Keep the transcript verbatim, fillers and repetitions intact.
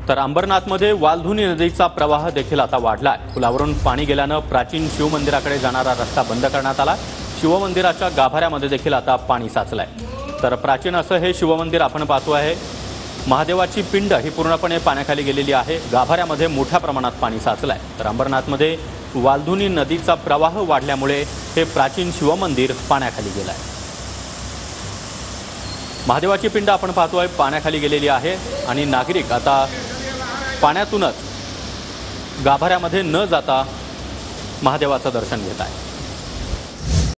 तर अंबरनाथमध्ये वालधुनी नदीचा प्रवाह देखील आता वाढलाय। पुलावरून पाणी गेल्यानं प्राचीन शिवमंदिराकडे जाणारा रस्ता बंद करण्यात आला। शिवमंदिराच्या गाभाऱ्यामध्ये देखील आता पाणी साचलंय। तर प्राचीन असं हे शिवमंदिर आपण पाहतो आहे। महादेवाची पिंड ही पूर्णपणे पाण्याखाली गेलेली आहे। गाभाऱ्यामध्ये मोठ्या प्रमाणात पाणी साचलंय। तर अंबरनाथमध्ये वालधुनी नदीचा प्रवाह वाढल्यामुळे हे प्राचीन शिवमंदिर पाण्याखाली गेलंय। महादेवाची पिंड आपण पाहतोय पाण्याखाली गेलेली आहे आणि नागरिक आता पाण्यातूनच गाभाऱ्यामध्ये न जाता महादेवाचं दर्शन घेत आहेत।